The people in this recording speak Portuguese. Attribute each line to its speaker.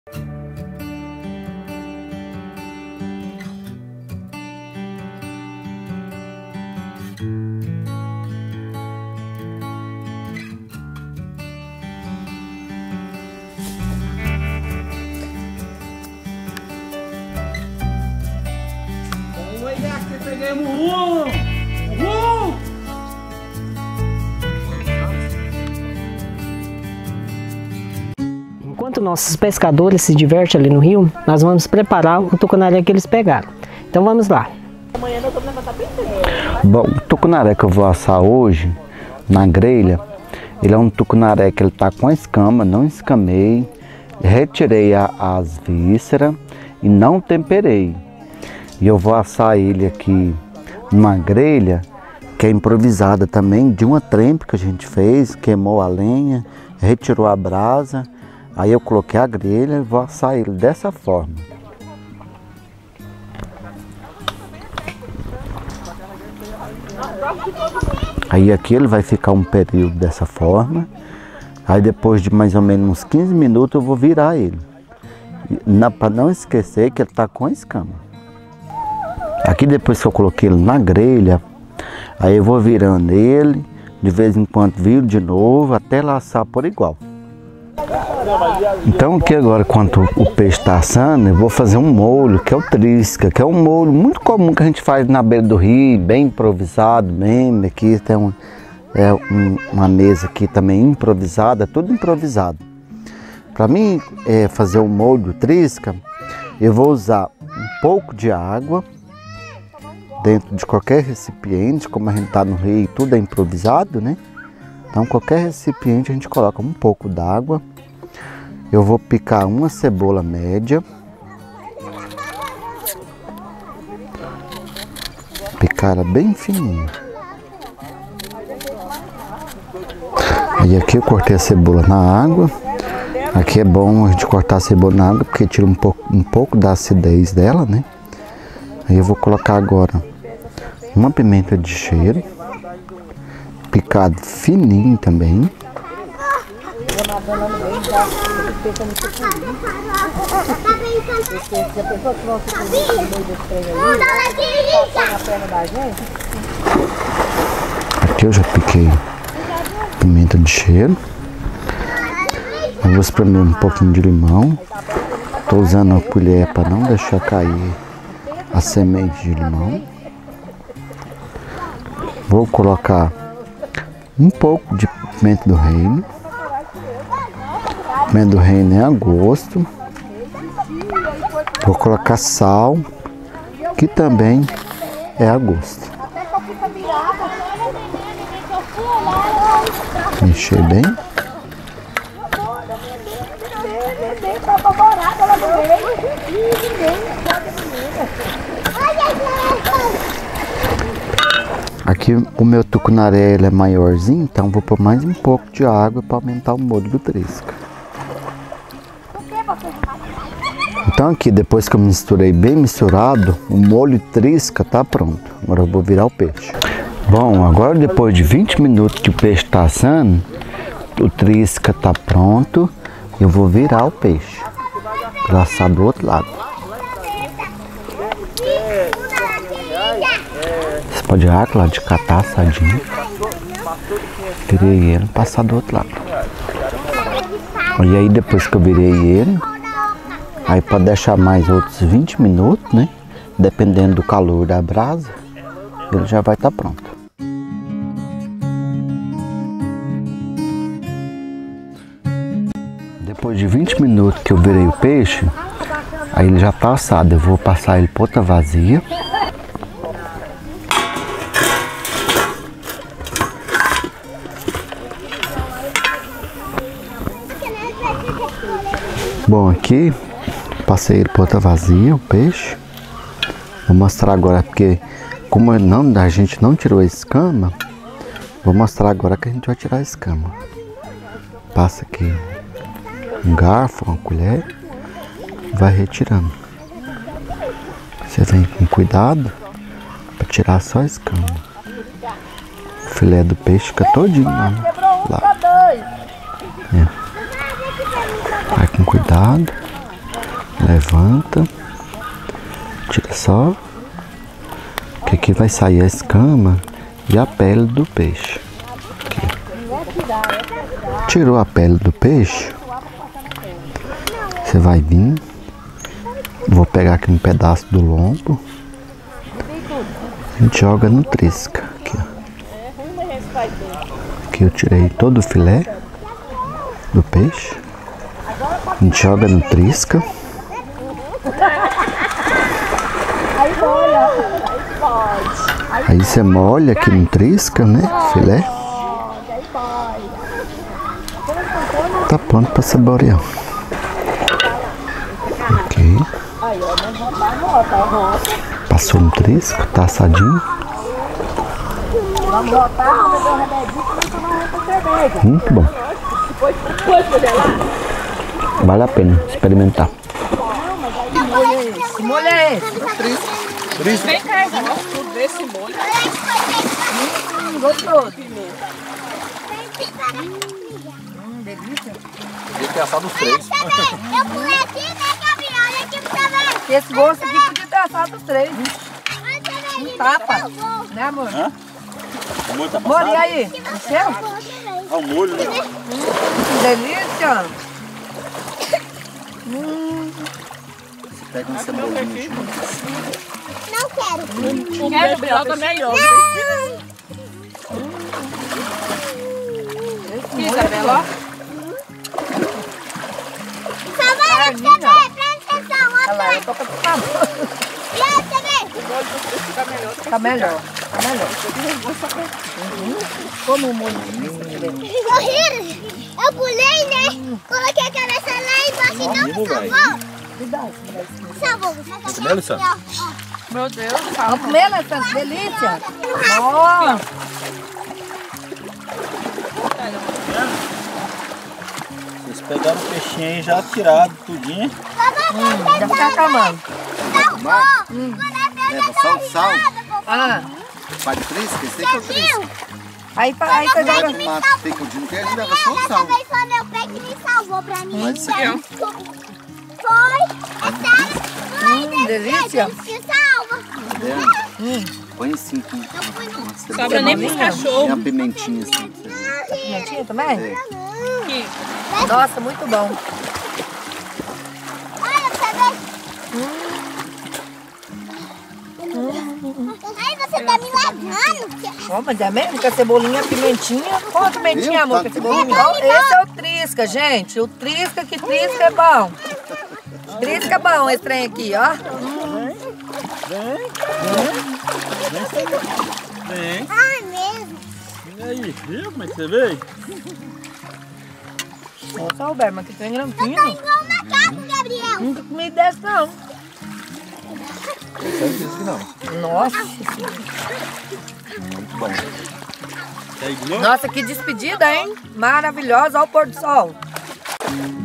Speaker 1: Pegamos um!
Speaker 2: Enquanto nossos pescadores se divertem ali no rio, nós vamos preparar o tucunaré que eles pegaram. Então vamos lá.
Speaker 3: Bom, o tucunaré que eu vou assar hoje na grelha, ele é um tucunaré que ele tá com a escama, não escamei, retirei as vísceras e não temperei. E eu vou assar ele aqui numa grelha que é improvisada também, de uma trempe que a gente fez, queimou a lenha, retirou a brasa, aí eu coloquei a grelha e vou assar ele dessa forma. Aí aqui ele vai ficar um período dessa forma, aí depois de mais ou menos uns 15 minutos eu vou virar ele, para não esquecer que ele está com a escama. Aqui depois que eu coloquei ele na grelha, aí eu vou virando ele, de vez em quando viro de novo, até laçar por igual. Então aqui agora, enquanto o peixe está assando, eu vou fazer um molho, que é o trisca, que é um molho muito comum que a gente faz na beira do rio, bem improvisado mesmo. Aqui tem uma mesa aqui também improvisada, tudo improvisado. Para mim fazer o molho trisca, eu vou usar um pouco de água, dentro de qualquer recipiente, como a gente está no rio, tudo é improvisado, né? Então qualquer recipiente a gente coloca um pouco d'água. Eu vou picar uma cebola média. Picar ela bem fininha. Aí aqui eu cortei a cebola na água. Aqui é bom a gente cortar a cebola na água, porque tira um pouco da acidez dela, né? Aí eu vou colocar agora uma pimenta de cheiro, picado fininho também. Aqui eu já piquei pimenta de cheiro. Eu vou espremer um pouquinho de limão. Estou usando a colher para não deixar cair a semente de limão. Vou colocar um pouco de pimenta do reino. Pimenta do reino é a gosto. Vou colocar sal, que também é a gosto. Mexer bem. Aqui o meu tucunaré ele é maiorzinho, então vou pôr mais um pouco de água para aumentar o molho do trisca. Então aqui, depois que eu misturei bem misturado, o molho trisca tá pronto. Agora eu vou virar o peixe. Bom, agora depois de 20 minutos que o peixe está assando, o trisca tá pronto. Eu vou virar o peixe para assar do outro lado. Você pode olhar que lado de catar assadinho. Virei ele, passar do outro lado. E aí depois que eu virei ele, aí pode deixar mais outros 20 minutos, né? Dependendo do calor da brasa, ele já vai estar pronto. Depois de 20 minutos que eu virei o peixe, aí ele já está assado. Eu vou passar ele para outra vasilha. Bom, aqui passei ele para outra vasilha, o peixe. Vou mostrar agora, porque como a gente não tirou a escama, vou mostrar agora que a gente vai tirar a escama. Passa aqui um garfo, uma colher, vai retirando. Você vem com cuidado para tirar só a escama. O filé do peixe fica todinho lá. Vai com cuidado. Levanta. Tira só. Que aqui vai sair a escama e a pele do peixe. Aqui. Tirou a pele do peixe. Você vai vir. Vou pegar aqui um pedaço do lombo. A gente joga no trisca. Aqui, ó. Aqui eu tirei todo o filé do peixe. A gente joga no trisca. Aí você molha aqui no trisca, né? Filé. Tá pronto para saborear. Ok. Passou no trisco, tá assadinho. Muito bom. Vale a pena experimentar.
Speaker 1: Que molho é esse? Trisca. Vem cá, tudo desse molho. Gostoso. Delícia.
Speaker 4: Podia ter assado os 3.
Speaker 5: Eu pulei aqui, né, Gabriel? Olha aqui pra ver.
Speaker 1: Esse gosto aqui podia ter assado os 3. Um tapa. Né, amor?
Speaker 4: Hã? O molho tá
Speaker 1: Amor,
Speaker 4: passado?
Speaker 1: e aí? O seu?
Speaker 4: Ah, o molho, né?
Speaker 1: Que delícia.
Speaker 3: Pega um cebolinho.
Speaker 5: Não quero.
Speaker 1: O Gabriel tá melhor. Isabela, ó.
Speaker 5: Só vai você ver, presta atenção.
Speaker 1: Olha lá, eu tô com a mão.
Speaker 5: E aí, você vê?
Speaker 1: Tá melhor. Tá melhor. Como o molho.
Speaker 5: Eu pulei, né? Coloquei a cabeça lá embaixo e não me salvou. Salvou.
Speaker 4: Comeu, Alessandro?
Speaker 1: Meu Deus, vamos comer, Alessandro? Delícia. Ó.
Speaker 4: Vocês pegaram o peixinho aí já tirado, tudinho.
Speaker 1: Já fica acalmando.
Speaker 3: Leva só o sal.
Speaker 1: Ah,
Speaker 3: Faz trisca, esse aqui é o trisca.
Speaker 1: aí você joga.
Speaker 3: Mata o picudinho que ele leva só o sal.
Speaker 5: Dessa vez foi meu pé que me salvou pra mim.
Speaker 3: Mas isso aqui é
Speaker 5: Foi. É sério.
Speaker 1: Delícia.
Speaker 5: Que salva.
Speaker 3: Põe assim com uma
Speaker 1: Sobra nem pros cachorros.
Speaker 3: e a pimentinha assim.
Speaker 1: Pimentinha também?
Speaker 3: É.
Speaker 1: Nossa, muito bom.
Speaker 5: Olha pra você ver. Ai, você tá me levando.
Speaker 1: Ó, mas é mesmo? Com a cebolinha, a pimentinha. Qual a pimentinha, amor? Com a cebolinha? Ó, esse é o trisca, gente. O trisca, que trisca é bom. Trisca é bom esse trem aqui, ó.
Speaker 4: Vem.
Speaker 5: Ai, mesmo.
Speaker 4: E aí, viu como é que você veio?
Speaker 1: Nossa, Alberto, mas que trem
Speaker 5: Tá
Speaker 1: grandinho.
Speaker 5: igual um macaco, Gabriel.
Speaker 1: Nunca comi desse, não.
Speaker 4: Esse é o disco, não.
Speaker 1: Nossa.
Speaker 4: Muito bom. Quer ir de novo?
Speaker 1: Nossa, que despedida, hein? Maravilhosa. Olha o pôr do sol.